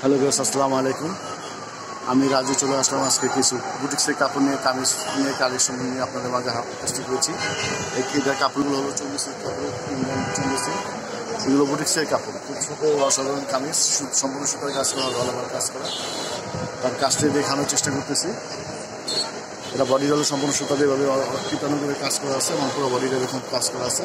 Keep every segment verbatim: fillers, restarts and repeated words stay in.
Hello viewers, আসসালামু আলাইকুম। আমি রাজু চলে আসলাম আজকে কিছু বুটিক্সের কাপড় নিয়ে, কামিজ নিয়ে, কালেকশন নিয়ে আপনাদের মাঝে উপস্থিত হয়েছি। এই এটার কাপড়গুলো হলো চল্লিশের কাপড়, ইন্ডিয়ান চল্লিশের। এগুলো বুটিক্সের কাপড়, খুব ছোটো অসাধারণ কামিজ, সম্পূর্ণ সুতার কাজ করা, গলাবার কাজ করা। তার কাজটি দেখানোর চেষ্টা করতেছি। এটা বডির হলো সম্পূর্ণ সুতা দিয়ে এভাবে পিটানো করে কাজ করা আছে এবং পুরো বডিটা এরকম কাজ করা আছে।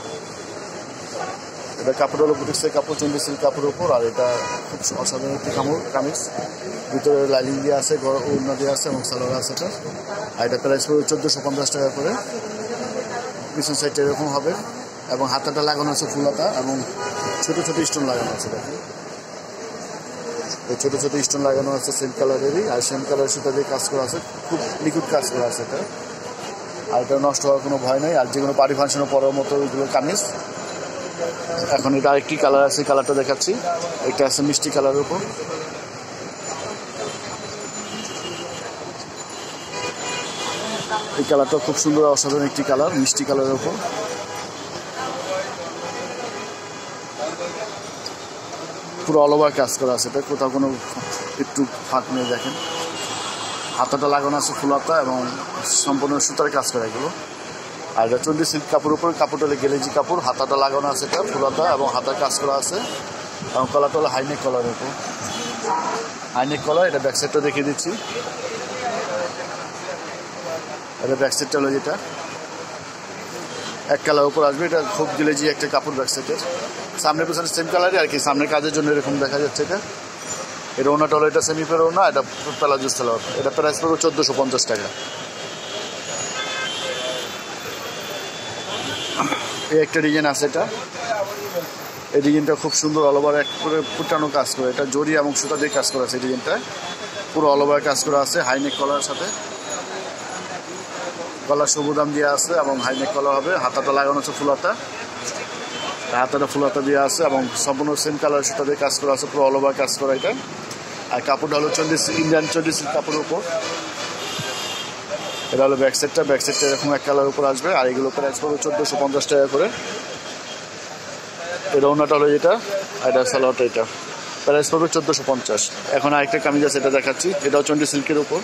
এটা কাপড় হলো বুটিক্সের কাপড়, চল্লিশের কাপড়ের উপর। আর এটা খুব অসাধারণ একটি কামড় কামিজ, ভিতরে লাইনিং দিয়ে আছে, ওড়না দিয়ে আছে এবং সালোয়ার আছে। এটা আর এটা প্রাইস পড়বে চোদ্দোশো পঞ্চাশ টাকা করে। পিছন সাইডটা এরকম হবে এবং হাতাটা লাগানো আছে ফুল হাতা এবং ছোটো ছোটো স্টোন লাগানো আছে। দেখুন, এই ছোটো ছোটো স্টোন লাগানো আছে সেম কালারেরই, আর সেম কালার সুতা দিয়ে কাজ করা আছে, খুব নিখুঁত কাজ করা আছে এটা। আর এটা নষ্ট হওয়ার কোনো ভয় নেই। আর যে কোনো পার্টি ফাংশনে পরার মতো ওইগুলো কামিজ। এখন এটা আরেকটি কালার আছে, কালারটা দেখাচ্ছি। এটা আছে মিষ্টি কালারের উপর। এই কালারটা খুব সুন্দর, অসাধারণ একটি কালার, মিষ্টি কালারের উপর। পুরো অল ওভার কাজ করা আছে, এটা কোথাও কোনো একটু ফাঁক নেই। দেখেন, হাতাটা লাগানো আছে ফুল হাতা এবং সম্পূর্ণ সুতার কাজ করা এগুলো। আর এটা চল্লিশ সিল্ক কাপড়ের উপর, কাপড়টা হলে গেলেজি কাপড়, হাতাটা লাগানো আছে এটা ফুল হাতা এবং হাতার কাজ করা আছে এবং কলারটা হলো হাইনেক কলারের উপর, হাইনেক কলার। এটা ব্যাক সাইডটা দেখিয়ে দিচ্ছি। এটা ব্যাক সাইডটা হলো যেটা এক কালার উপর আসবে, এটা খুব গেলেজি একটা কাপড় ব্যাক সাইডের। সামনে পেছনে সেম কালারই আর কি, সামনের কাজের জন্য এরকম দেখা যাচ্ছে। এটা এটা ওনাটা হলো, এটা সেমি পেরো না, এটা প্লাজো সালোয়ার। এটা প্রাইস পড়বে চোদ্দোশো পঞ্চাশ টাকা। এই একটা ডিজাইন আছে, এটা এই ডিজাইনটা খুব সুন্দর, অল ওভার এক করে ফুটানো কাজ করে। এটা জরি এবং সুতা দিয়ে কাজ করা আছে। এই ডিজাইনটা পুরো অল ওভার কাজ করা আছে, হাইনেক কলার সাথে। গলার সবুদাম দিয়ে আছে এবং হাইনেক কলার হবে। হাতাটা লাগানো আছে ফুল হাতা, হাতাটা ফুল হাতা দিয়ে আছে এবং সম্পূর্ণ সেম কালার সুতা দিয়ে কাজ করা আছে, পুরো অল ওভার কাজ করা এটা। আর কাপড়টা হলো চল্লিশ, ইন্ডিয়ান চল্লিশ কাপড়ের উপর। এটা হলো ব্যাক সাইডটা, ব্যাক সাইডটা এরকম এক কালার উপর আসবে। আর এগুলো প্রাইস পড়বে চোদ্দোশো পঞ্চাশ টাকা করে। এটা ওনাটা হলো যেটা, এটা সালোয়ারটা, এটা প্রাইস পড়বে চোদ্দোশো পঞ্চাশ। এখন আরেকটা কামিজ আছে, এটা দেখাচ্ছি। এটাও চন্ডি সিল্কের উপর।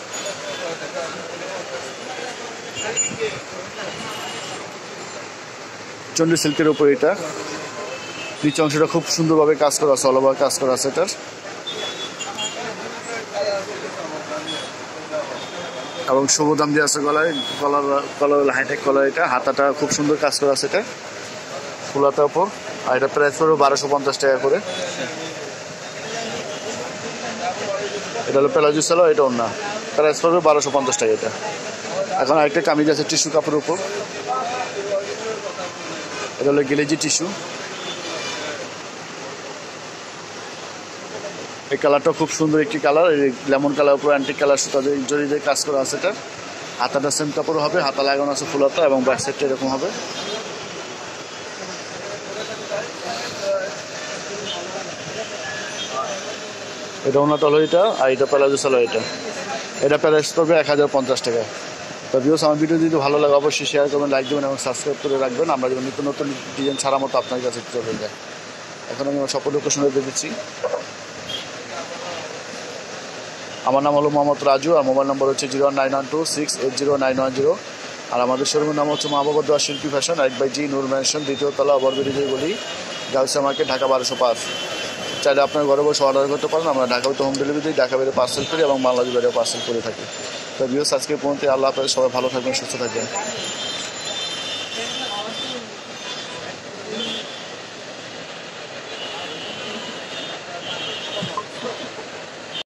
চন্ডি সিল্কের উপর এটা নিচে অংশটা খুব সুন্দরভাবে কাজ করা আছে, অল ওভার কাজ করা আছে এটার। এবং সবুদাম দিয়ে আছে গলায়, কলার কলার হাইটেক কলার। এটা হাতাটা খুব সুন্দর কাজ করা আছে, এটা ফুল হাতার উপর। আর এটা প্রাইস পড়বে বারোশো পঞ্চাশ টাকা করে। এটা হলো প্লাজো সালোয়ার, এটা ওড়না, প্রাইস পড়বে বারোশো পঞ্চাশ টাকা এটা। এখন আরেকটা কামিজ আছে টিস্যু কাপড়ের উপর। এটা হলো গেলেজি টিস্যু। এই কালারটা খুব সুন্দর একটি কালার, লেমন কালার উপর অ্যান্টিক কালার সুতা দিয়ে জড়ি দিয়ে কাজ করা আছে। এটা হাতাটা সেম কাপড় হবে, হাতা লাগানো আছে ফুল হাতা এবং ব্যাক সাইডটা এরকম হবে। এটা ওনাটা হলো এটা, আর এটা প্লাজো সালোয়ার। এটা এটা প্রাইস পড়বে এক হাজার পঞ্চাশ টাকা। তো ভিউয়ার্স, আমার ভিডিও যদি ভালো লাগে অবশ্যই শেয়ার করবেন, লাইক দেবেন এবং সাবস্ক্রাইব করে রাখবেন। আমরা যেন নতুন নতুন ডিজাইন ছাড়া মতো আপনার কাছে চলে যায়। এখন আমি আমার সকল লোকেশনে দিয়ে দিচ্ছি। আমার নাম হলো মোহাম্মদ রাজু, আর মোবাইল নম্বর হচ্ছে zero one nine one two six eight zero nine one zero. আর আমাদের শোরুমের নাম হচ্ছে মা বাবা দোয়া শিল্পী ফ্যাশন, এক বাই জি নূর ম্যানশন, দ্বিতীয় তলা, ওভারব্রিজে গলি, গাউসিয়া মার্কেট, ঢাকা বারোশো পাঁচ। চাইলে আপনার ঘরে বসে অর্ডার করতে পারেন। আমরা ঢাকা হইতে হোম ডেলিভারি দিই, ঢাকা বাইরে পার্সেল করি এবং বাংলাদেশ বাইরে পার্সেল করে থাকি। তো ভিউয়ার্স, আজকে পর্যন্ত আল্লাহ হাফেজ, সবাই ভালো থাকবেন, সুস্থ থাকবেন।